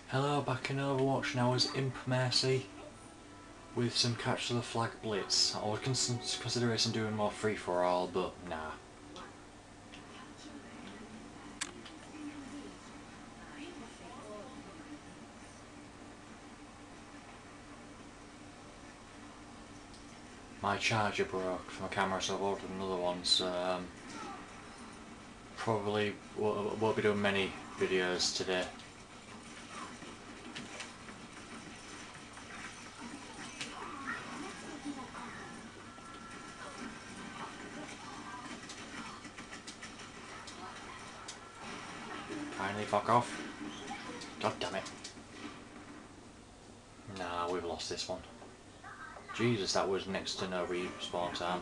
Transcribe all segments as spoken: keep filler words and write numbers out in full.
Hello, back in Overwatch now as Imp Mercy with some Capture the Flag Blitz. I was cons considering doing more free for all, but nah. My charger broke from a camera, so I've ordered another one, so um, probably won't, won't be doing many videos today. Finally, fuck off. God damn it. Nah, we've lost this one. Jesus, that was next to no respawn time.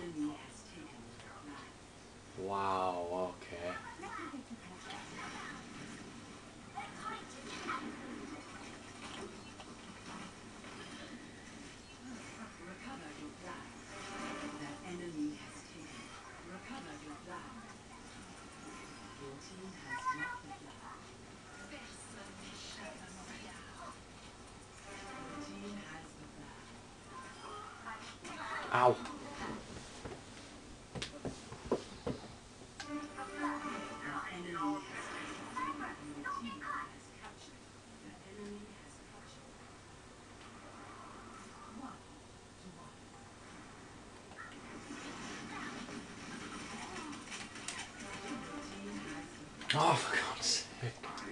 Wow, okay. Ow. Oh, for God's sake.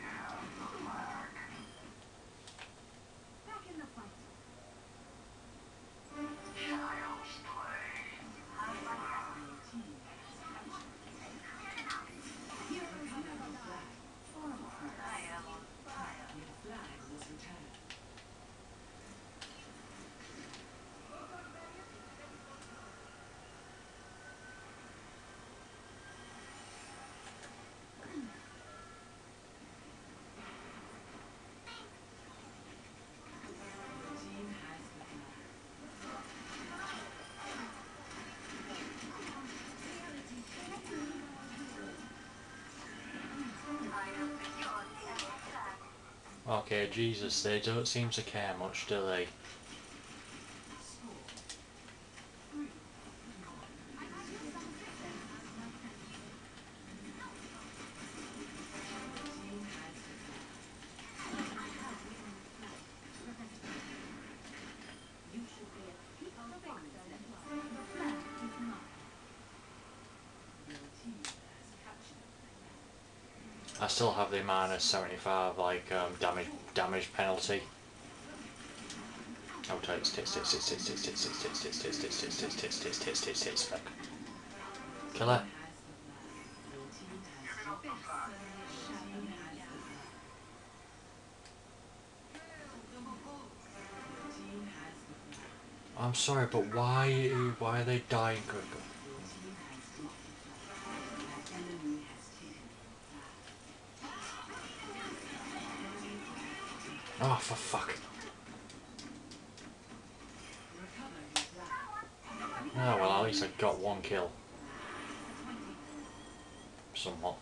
Okay, Jesus, they don't seem to care much, do they? I still have the minus seventy-five like um, damage damage penalty. Oh, tits, tits, tits, tits, tits, tits, tits, tits, tits, tits, tits, tits, tits, tits, tits, tits, tits, tits, tits, fuck. Kill her. I'm sorry, but why why are they dying quickly? Oh, for fuck. Oh, well, at least I got one kill. Somewhat.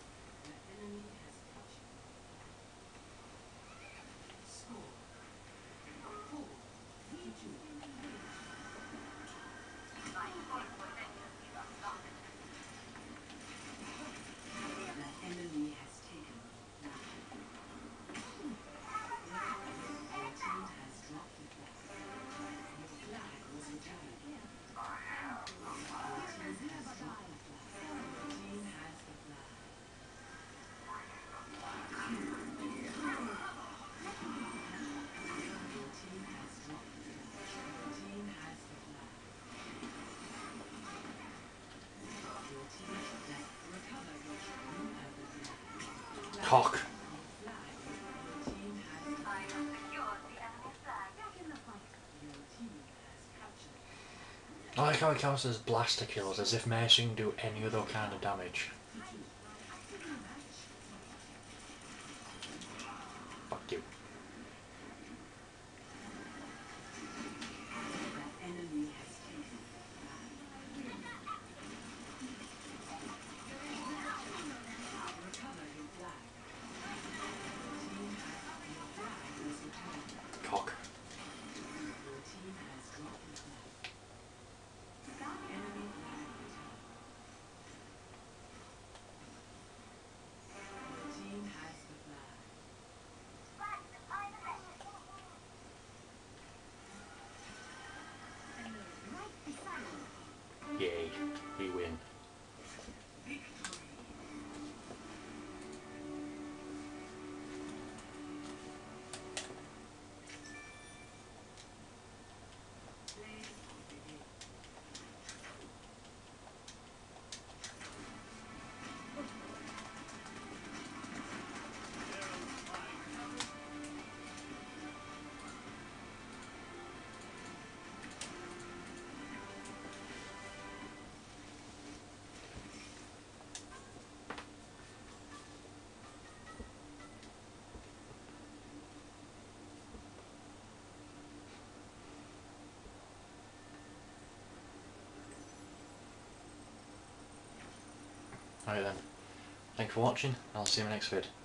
Cock. I like how it counts as blaster kills, as if Mercy can do any other kind of damage. Fuck you. Right then, thank you for watching, and I'll see you in my next vid.